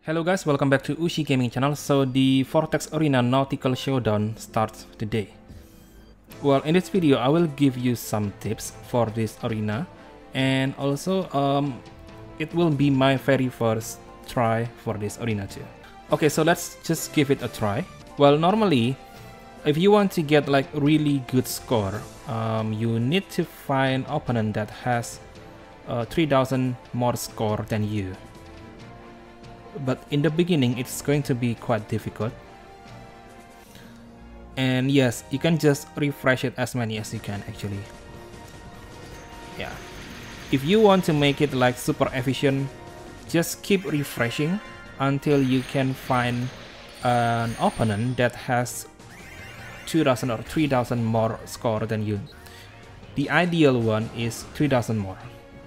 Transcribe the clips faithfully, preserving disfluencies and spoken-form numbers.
Hello guys, welcome back to Ushi Gaming Channel. So the Vortex Arena Nautical Showdown starts today. Well, in this video I will give you some tips for this arena, and also um, it will be my very first try for this arena too. Okay, so let's just give it a try. Well, normally if you want to get like really good score, um, you need to find opponent that has uh, three thousand more score than you. But in the beginning it's going to be quite difficult, and yes, you can just refresh it as many as you can actually. Yeah, if you want to make it like super efficient, just keep refreshing until you can find an opponent that has two thousand or three thousand more score than you. The ideal one is three thousand more.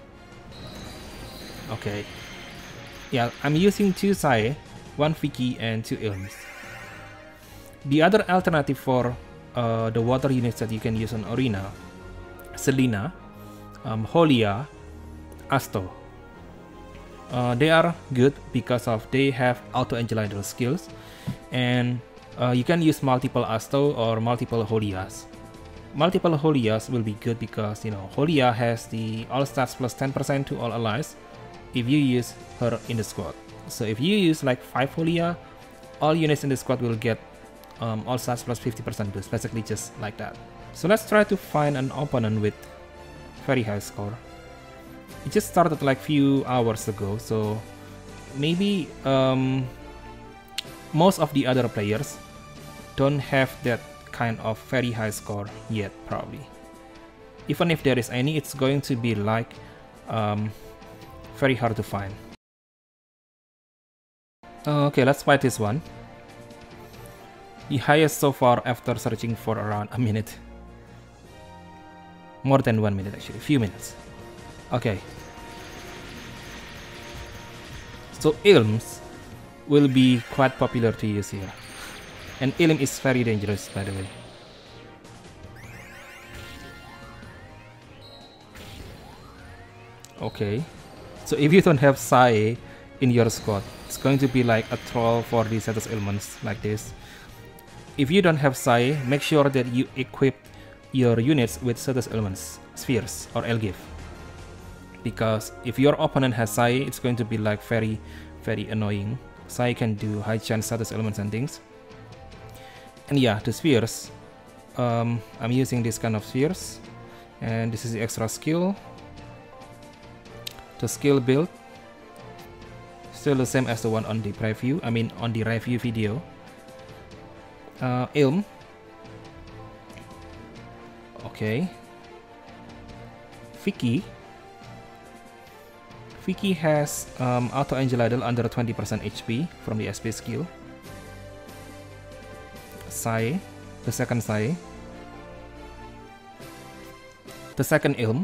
Okay. Yeah, I'm using two Sae, one Vicky, and two Ilms. The other alternative for uh, the water units that you can use on Arena: Selena, um, Holia, Asto. Uh, they are good because of they have auto Angel Idol skills, and uh, you can use multiple Asto or multiple Holias. Multiple Holias will be good because, you know, Holia has the all stats plus ten percent to all allies if you use her in the squad. So if you use like five Holia, all units in the squad will get um, all stats plus fifty percent boost, basically just like that. So let's try to find an opponent with very high score. It just started like few hours ago, so maybe um, most of the other players don't have that kind of very high score yet, probably. Even if there is any, it's going to be like um, very hard to find. Okay, let's fight this one. The highest so far after searching for around a minute. More than one minute actually, few minutes. Okay. So Ilms will be quite popular to use here. And Ilm is very dangerous, by the way. Okay. So if you don't have Sae in your squad, it's going to be like a troll for the status elements like this. If you don't have Sae, make sure that you equip your units with status elements, spheres or Elgive. Because if your opponent has Sae, it's going to be like very, very annoying. Sae can do high chance status elements and things. And yeah, the spheres, um, I'm using this kind of spheres, and this is the extra skill. The skill build still the same as the one on the preview, I mean on the review video. Uh, Ilm. Okay. Vicky. Vicky has um, auto Angel Idol under twenty percent H P from the S P skill. Sae, the second Sae. The second Ilm.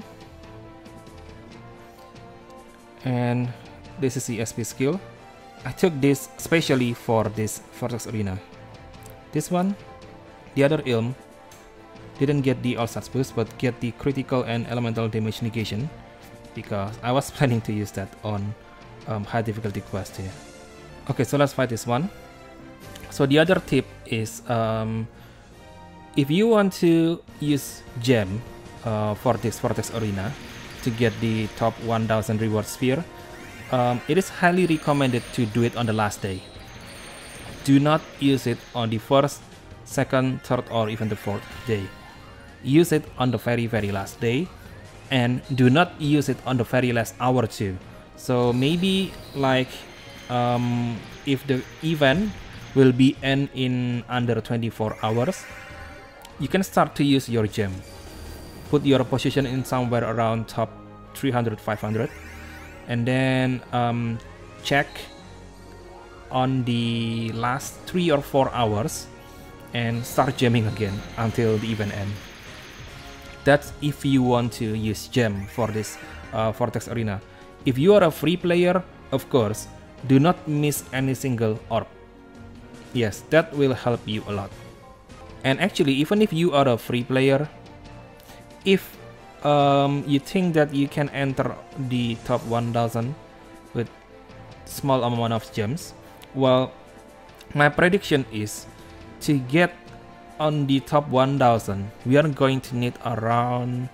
And this is the S P skill. I took this specially for this Vortex Arena. This one, the other Ilm, didn't get the all stats boost, but get the critical and elemental damage negation, because I was planning to use that on um, high difficulty quest here. Okay, so let's fight this one. So the other tip is, um, if you want to use gem uh, for this Vortex Arena to get the top one thousand reward sphere, um, it is highly recommended to do it on the last day. Do not use it on the first, second, third, or even the fourth day. Use it on the very very last day, and do not use it on the very last hour too. So maybe like um, if the event will be end in under twenty-four hours, you can start to use your gem. Put your position in somewhere around top three hundred, five hundred, and then um, check on the last three or four hours and start gemming again until the event end. That's if you want to use gem for this uh, Vortex Arena. If you are a free player, of course, do not miss any single orb. Yes, that will help you a lot. And actually, even if you are a free player, if um, you think that you can enter the top one thousand with small amount of gems, Well, my prediction is to get on the top one thousand, we are going to need around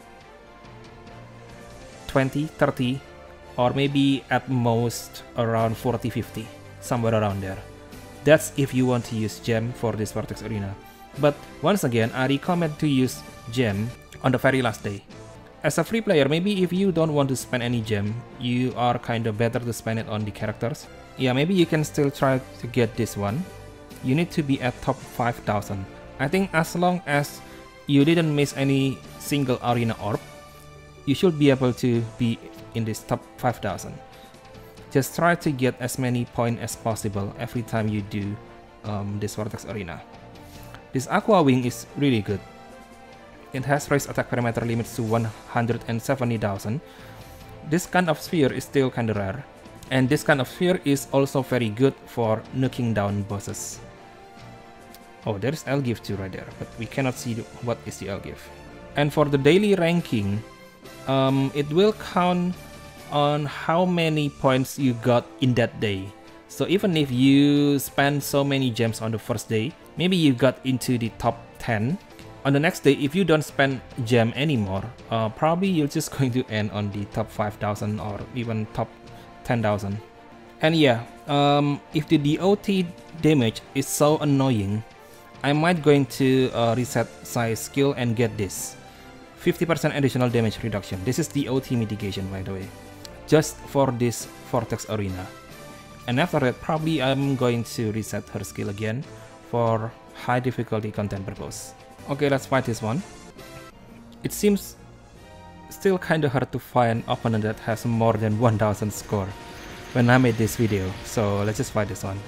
twenty, thirty, or maybe at most around forty, fifty, somewhere around there. That's if you want to use gem for this Vortex Arena. But once again, I recommend to use gem on the very last day. As a free player, maybe if you don't want to spend any gem, you are kind of better to spend it on the characters. Yeah, maybe you can still try to get this one. You need to be at top five thousand. I think as long as you didn't miss any single arena orb, you should be able to be in this top five thousand. Just try to get as many points as possible every time you do um, this Vortex Arena. This Aqua Wing is really good. It has raised attack parameter limits to one hundred seventy thousand. This kind of sphere is still kinda rare. And this kind of sphere is also very good for nuking down bosses. Oh, there is Elgift too right there, but we cannot see what is the Elgift. And for the daily ranking, um, it will count on how many points you got in that day. So even if you spend so many gems on the first day, maybe you got into the top ten. On the next day, if you don't spend gem anymore, uh, probably you're just going to end on the top five thousand or even top ten thousand. And yeah, um, if the D O T damage is so annoying, I might going to uh, reset Sai skill and get this fifty percent additional damage reduction. This is D O T mitigation, by the way, just for this Vortex Arena. And after that, probably I'm going to reset her skill again for high difficulty content purpose. Okay, let's fight this one. It seems still kinda hard to find opponent that has more than one thousand score when I made this video, so let's just fight this one.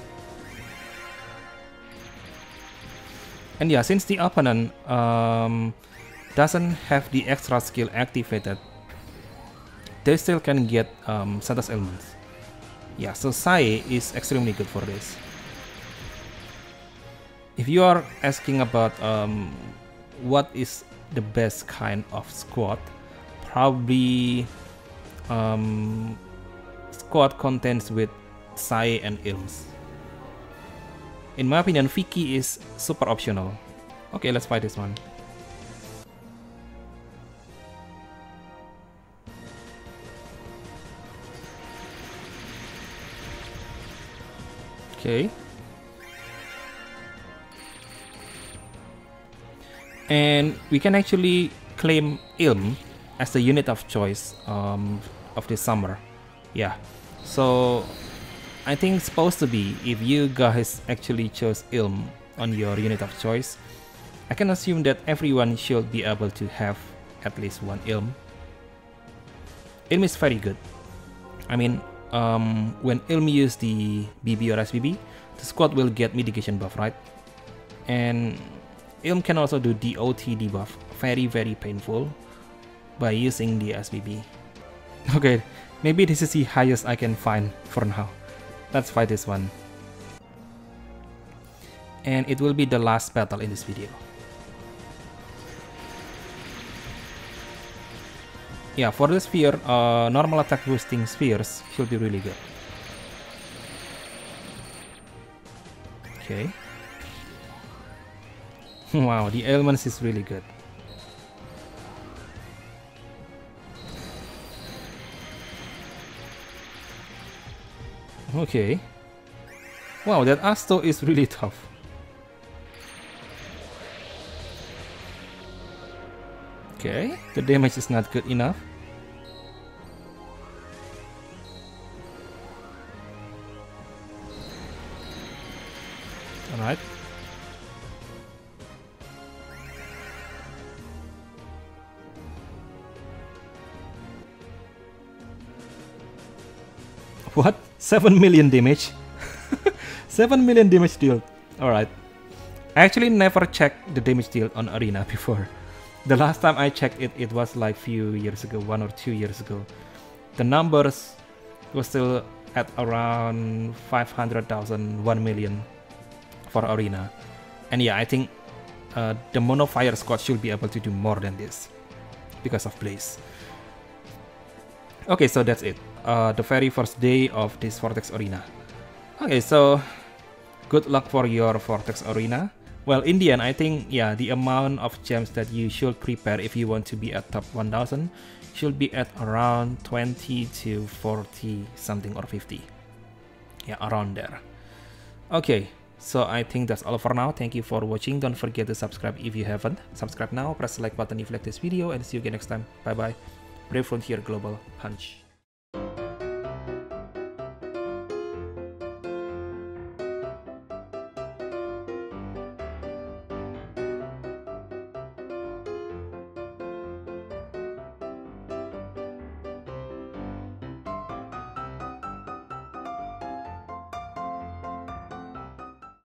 And yeah, since the opponent um, doesn't have the extra skill activated, they still can get um, status elements. Yeah, so Sai is extremely good for this. If you are asking about um, what is the best kind of squad, probably um, squad contents with Sai and Ilms. In my opinion, Vicky is super optional. Okay, let's fight this one. Okay. And we can actually claim Ilm as the unit of choice um, of this summer. Yeah, so I think it's supposed to be, if you guys actually chose Ilm on your unit of choice, I can assume that everyone should be able to have at least one Ilm. Ilm is very good. I mean, um, when Ilm use the B B or S B B, the squad will get mitigation buff, right? And Ilm can also do D O T debuff, very very painful, by using the S B B. Okay, maybe this is the highest I can find for now. Let's fight this one. And it will be the last battle in this video. Yeah, for the sphere, uh, normal attack boosting spheres should be really good. Okay. Wow, the elements is really good. Okay. Wow, that Asto is really tough. Okay, the damage is not good enough. Alright. What? seven million damage? seven million damage deal. Alright. I actually never checked the damage deal on Arena before. The last time I checked it, it was like few years ago, one or two years ago. The numbers was still at around five hundred thousand, one million for Arena. And yeah, I think uh, the Mono Fire squad should be able to do more than this because of Blaze. Okay, so that's it. Uh, the very first day of this Vortex Arena. Okay, so good luck for your Vortex Arena. Well, in the end, I think, yeah, the amount of gems that you should prepare if you want to be at top one thousand should be at around twenty to forty something or fifty. Yeah, around there. Okay, so I think that's all for now. Thank you for watching. Don't forget to subscribe if you haven't. Subscribe now, press the like button if you like this video, and see you again next time. Bye bye. Brave Frontier Global Punch.